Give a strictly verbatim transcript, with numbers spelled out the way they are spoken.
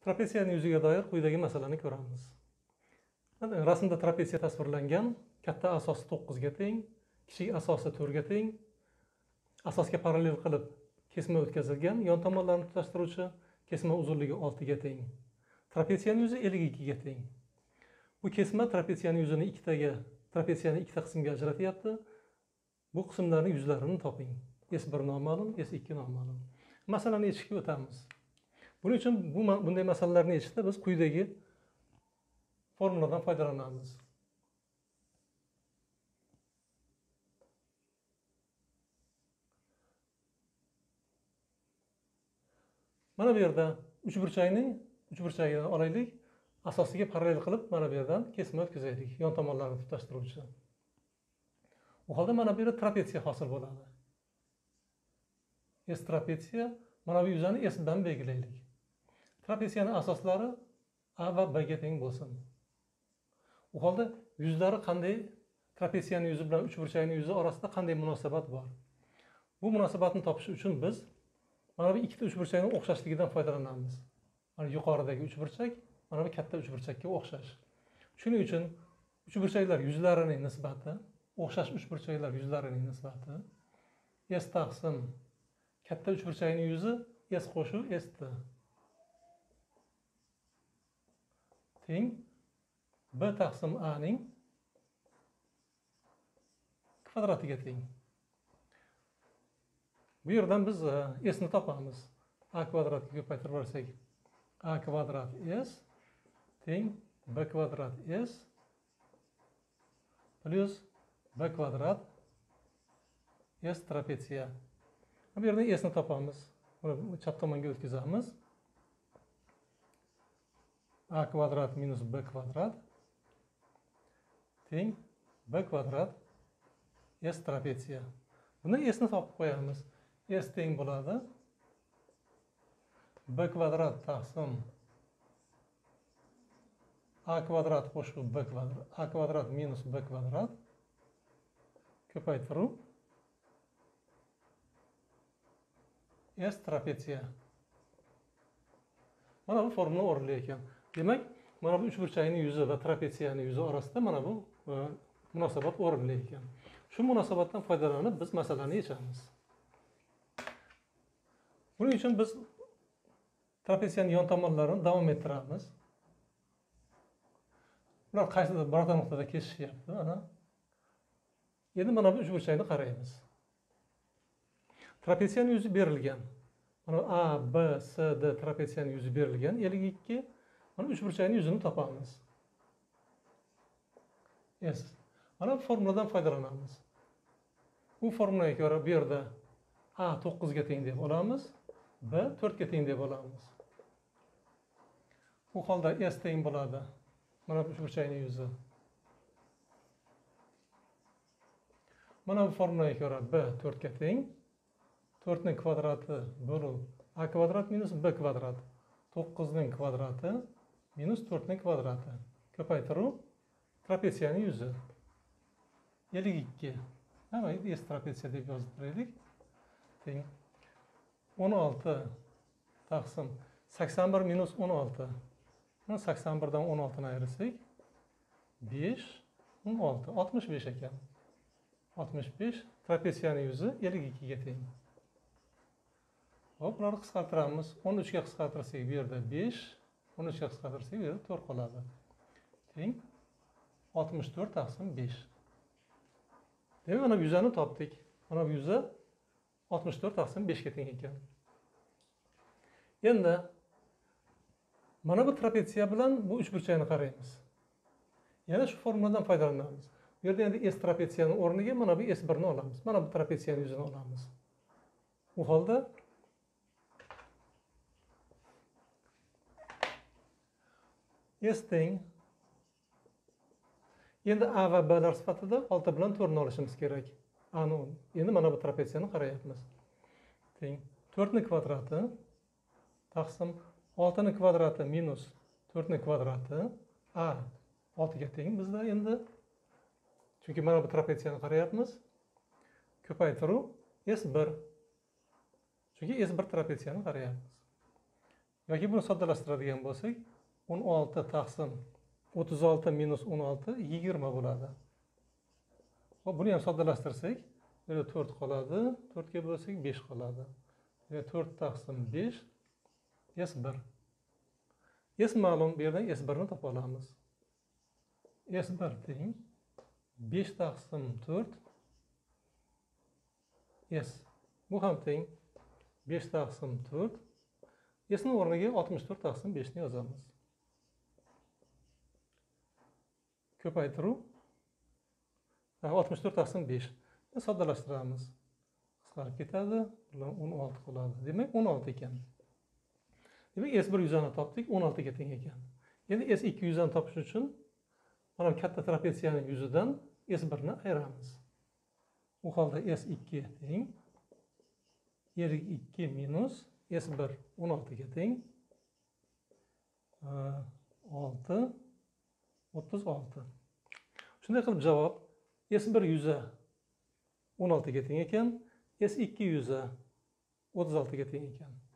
Trapetsiyaning yuziga doir quyidagi masalani ko'ramiz. Rasmda trapetsiya tasvirlangan, katta asosi to'qqizga teng, kichik asosi to'rtga teng, asosga parallel qilib kesma o'tkazilgan, yon tomonlarni tutashtiruvchi kesma uzunligi oltiga teng. Trapetsiyaning yuzi ellik ikkiga teng. Bu kesma trapetsiyaning yuzini ikkitaga, trapetsiyani ikkita qismga ajratyapti. Bu qismlarning yuzlarini toping. S bir noma'lum, S ikki noma'lum. Masalani yechishga o'tamiz. Buning uchun bu bunday masalalarni yechishda biz quyidagi formuladan foydalanamiz. Mana bu yerda uchburchakning uchburchagini olaylik, asosiga parallel qilib mana bu yerdan kesma o'tkazaylik, yon tomonlarni tutashtiruvchi. Bu holda mana bu yerda trapetsiya hosil bo'ladi. S trapetsiya, mana bu yuzani S bilan belgilaylik. Trapetsiyaning asoslari A va B ga teng bo'lsin. Bu holda yuzlari qanday, trapetsiyaning yuzi bilan uchburchakning yuzi orasida qanday munosabat bor? Bu munosabatni topish uchun biz mana bu ikkita uchburchakning o'xshashligidan foydalanamiz. Mana yuqoridagi uchburchak, mana bu katta uchburchakka o'xshash. Shuning uchun uchburchaklar yuzlarining nisbati, o'xshash uchburchaklar yuzlarining nisbati S taqsim katta uchburchakning yuzi S qo'shuv S T teng B taqsim A ning kvadratiga teng. Bu yerdan biz S ni topamiz. A kvadratga ko'paytirib olsak, A kvadrat S teng B kvadrat S plus B kvadrat S trapetsiya. Bu yerdan S ni topamiz. Buni chap tomonga o'tkazamiz. A kvadrat minus B kvadrat teng B kvadrat S trapetsiya. Buni S ni topib qo'yamiz. S teng bo'ladi B kvadrat taqsim A kvadrat qo'shib B kvadrat, A kvadrat minus B kvadrat ko'paytiruv S trapetsiya. Mana bu formula o'rinli ekan. Demak, mana bu uchburchakning yuzi va trapetsiyaning yuzi orasida mana bu munosabat o'rinli ekan. Shu munosabatdan foydalanib biz masalani yechamiz. Buning uchun biz trapetsiyaning yon tomonlarini davom ettiramiz. Ular qaysidir birorta nuqtada kesishyapti, ana. Endi mana bu uchburchakni qaraymiz. Trapetsiyaning yuzi berilgan. Mana A, B, S, D trapetsiyaning yuzi berilgan ellik ikki. Mana uchburchakning yuzini topamiz. S. Mana bu formuladan foydalanamiz. Bu formulaga ko'ra bu yerda A to'qqizga teng deb olamiz, B to'rtga teng deb olamiz. Bu holda S teng bo'ladi. Mana bu uchburchakning yuzi. Mana bu formulaga ko'ra B to'rtga teng. to'rt ning kvadrati bo'lib A kvadrat minus B kvadrat. to'qqiz ning kvadrati minus to'rt ning kvadrati. Ko'paytiruv trapetsiyaning yuzi. ellik ikki. Mana S trapetsiya deb yozib qo'ydik. Teng o'n olti taqsim sakson bir minus o'n olti. Mana sakson bir dan o'n olti ni ayirsak besh, o'n olti, oltmish besh ekan. oltmish besh trapetsiyaning yuzi ellik ikki ga teng. Hop, bularni qisqartiramiz. o'n uch ga qisqartirsak bu yerda besh, o'n uch ga qisqartirsak bu yerda to'rt qoladi. Teng oltmish to'rt taqsim besh. Demak, mana bu yuzani topdik. Mana bu yuzi oltmish to'rt taqsim besh ga teng ekan. Endi mana bu trapetsiya bilan bu uchburchakni qaraymiz. Yana shu formuladan foydalanamiz. Bu yerda endi S trapetsiyaning o'rniga mana bu S bir ni olamiz. Mana bu trapetsiyaning yuzini olamiz. Bu holda S teng. Endi A va B lar sifatida olti bilan to'rt ni olishimiz kerak. A ni. Endi mana bu trapetsiyani qarayapmiz. Teng to'rt ning kvadrati taqsim olti ning kvadrati minus to'rt ning kvadrati A olti ga teng bizda endi. Chunki mana bu trapetsiyani qarayapmiz. Ko'paytiruv S bir. Chunki S bir trapetsiyani qarayapmiz. yoki buni soddalashtiradigan bo'lsak, o'n olti taqsim o'ttiz olti minus o'n olti yigirma bo'ladi. Hop, buni ham soddalashtirsak, burada to'rt qoladi, to'rtga bo'lsak besh qoladi. Burada to'rt taqsim besh S bir. S ma'lum, bu yerdan S bir ni topa olamiz. S bir teng besh taqsim to'rt S. Bu ham teng besh taqsim to'rt. S ni o'rniga oltmish to'rt taqsim besh ni yozamiz. Ko'paytiruv oltmish to'rt taqsim besh. Soddalashtiramiz. Qisqarib ketadi, o'n olti qoladi. Demak, o'n olti ekan. Demak, S bir yuzani topdik, o'n olti ga teng ekan. Endi S ikki yuzani topish uchun mana katta trapetsiyaning yuzidan S bir ni ayiramiz. U holda S ikki teng Y ikki minus S bir o'n olti ga teng olti o'ttiz olti. Shunday qilib javob S bir yuzi o'n olti ga teng ekan, S ikki yuzi o'ttiz olti ga teng ekan.